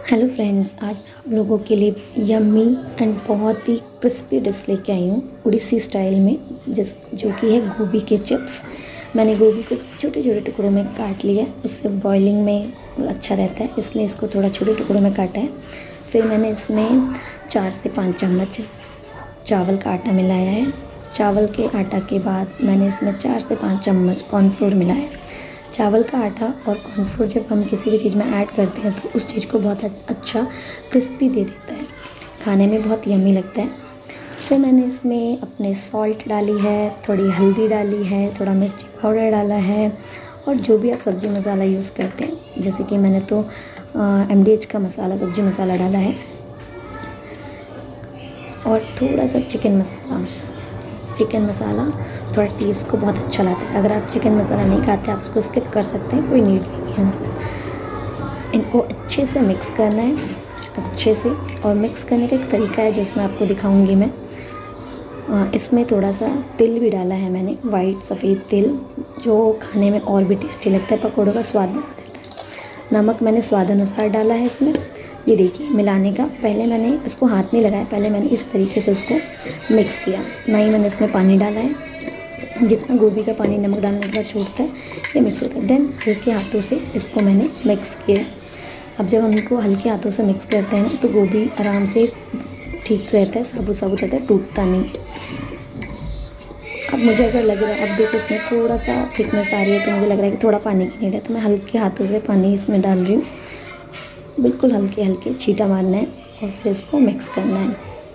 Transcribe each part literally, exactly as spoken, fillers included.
Hello friends, आज मैं आप लोगों के लिए यम्मी एंड बहुत ही क्रिस्पी डिश लेके आई हूँ उड़ीसी स्टाइल में, जिस जो कि है गोभी के चिप्स। मैंने गोभी को छोटे छोटे टुकड़ों में काट लिया है, उससे बॉइलिंग में अच्छा रहता है, इसलिए इसको थोड़ा छोटे टुकड़ों में काटा है। फिर मैंने इसमें चार से पाँच चम्मच चावल का आटा मिलाया है। चावल के आटा के बाद मैंने इसमें चार से पाँच चम्मच कॉर्नफ्लोर मिलाया है। चावल का आटा और कॉर्नफ्लोर जब हम किसी भी चीज़ में ऐड करते हैं तो उस चीज़ को बहुत अच्छा क्रिस्पी दे देता है, खाने में बहुत यम्मी लगता है। फिर मैंने इसमें अपने सॉल्ट डाली है, थोड़ी हल्दी डाली है, थोड़ा मिर्ची पाउडर डाला है और जो भी आप सब्ज़ी मसाला यूज़ करते हैं, जैसे कि मैंने तो एम डी एच का मसाला सब्ज़ी मसाला डाला है और थोड़ा सा चिकन मसाला चिकन मसाला थोड़ा टेस्ट को बहुत अच्छा लाता है। अगर आप चिकन मसाला नहीं खाते आप उसको स्किप कर सकते हैं, कोई नीड नहीं है। इनको अच्छे से मिक्स करना है, अच्छे से। और मिक्स करने का एक तरीका है जो इसमें आपको दिखाऊंगी मैं। इसमें थोड़ा सा तिल भी डाला है मैंने, वाइट सफ़ेद तिल, जो खाने में और भी टेस्टी लगता है, पकौड़ों का स्वाद बना देता है। नमक मैंने स्वाद अनुसार डाला है इसमें। ये देखिए मिलाने का, पहले मैंने इसको हाथ नहीं लगाया, पहले मैंने इस तरीके से उसको मिक्स किया, ना ही मैंने इसमें पानी डाला है। जितना गोभी का पानी नमक डालने के बाद छोड़ता है ये मिक्स होता है। देन हल्के हाथों से इसको मैंने मिक्स किया। अब जब हम इनको हल्के हाथों से मिक्स करते हैं ना तो गोभी आराम से ठीक रहता है, साबुत साबुत रहता है, टूटता नहीं है। अब मुझे अगर लग रहा है, अब देखो इसमें थोड़ा सा थिकनेस आ रही है तो मुझे लग रहा है कि थोड़ा पानी की नीड है, तो मैं हल्के हाथों से पानी इसमें डाल रही हूँ। बिल्कुल हल्के हल्के छींटा मारना है और फिर इसको मिक्स करना है।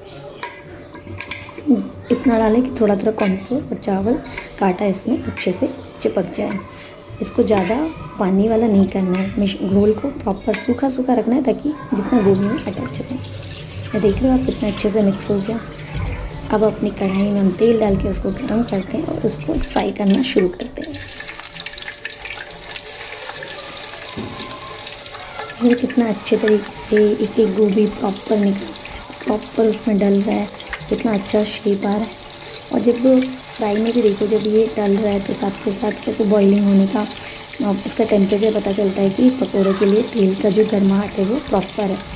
इतना डालें कि थोड़ा थोड़ा कॉर्नफ्लोर और चावल का आटा इसमें अच्छे से चिपक जाए। इसको ज़्यादा पानी वाला नहीं करना है, घोल को प्रॉपर सूखा सूखा रखना है ताकि जितना गोभी में अटैच रहे। मैं देख रही हूँ आप कितना अच्छे से मिक्स हो गया। अब अपनी कढ़ाई में हम तेल डाल के उसको गर्म करते हैं और उसको फ्राई करना शुरू करते हैं। ये कितना अच्छे तरीके से एक एक गोभी प्रॉपर निकल प्रॉपर उसमें डल रहा है, कितना अच्छा शेप आ रहा है। और जब फ्राई में भी देखो, जब ये डल रहा है तो साथ के साथ कैसे बॉइलिंग होने का इसका टेम्परेचर पता चलता है कि पकौड़े के लिए तेल का जो गर्माहट है वो प्रॉपर है।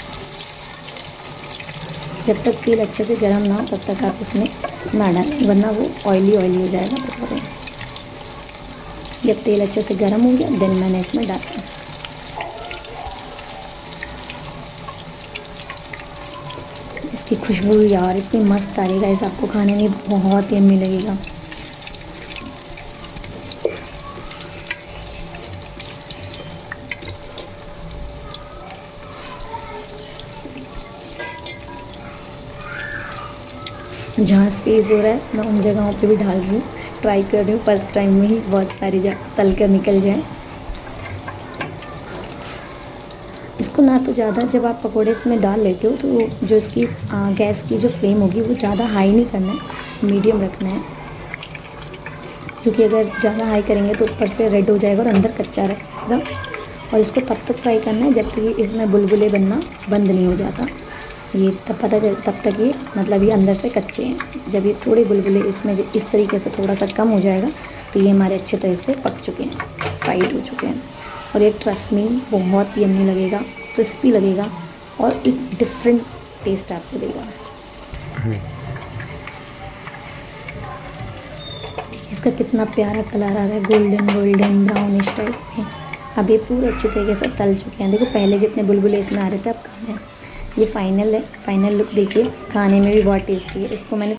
जब तक तेल अच्छे से गर्म ना हो तब तक आप इसमें ना डालें, वरना वो ऑयली ऑयली हो जाएगा पकौड़े। जब तेल अच्छे से गर्म हो गया देन मैंने इसमें डाला। इसकी खुशबू यार इतनी मस्त आ रही है, इस आपको खाने में बहुत यम्मी लगेगा। जहाँ स्पेस हो रहा है मैं उन जगहों पे भी डाल रही हूँ, ट्राई कर रही हूँ फर्स्ट टाइम में ही बहुत सारी जगह तल कर निकल जाए। इसको ना तो ज़्यादा, जब आप पकोड़े इसमें डाल लेते हो तो जो इसकी आ, गैस की जो फ्लेम होगी वो ज़्यादा हाई नहीं करना है, मीडियम रखना है। क्योंकि अगर ज़्यादा हाई करेंगे तो ऊपर से रेड हो जाएगा और अंदर कच्चा रह जाएगा। और इसको तब तक फ्राई करना है जब तक ये इसमें बुलबुले बनना बंद नहीं हो जाता। ये तब पता चल तब तक ये मतलब ये अंदर से कच्चे हैं। जब ये थोड़े बुलबुले इसमें इस तरीके से थोड़ा सा कम हो जाएगा तो ये हमारे अच्छे तरह से पक चुके हैं, फ्राइड हो चुके हैं। और ये ट्रस्ट में बहुत यम्मी लगेगा, क्रिस्पी लगेगा और एक डिफरेंट टेस्ट आपको देगा। इसका कितना प्यारा कलर आ रहा है, गोल्डन गोल्डन ब्राउनिश टाइप में। अब ये पूरे अच्छी तरीके से तल चुके हैं। देखो पहले जितने बुलबुले इसमें आ रहे थे अब कम है। ये फाइनल है, फाइनल लुक देखिए, खाने में भी बहुत टेस्टी है। इसको मैंने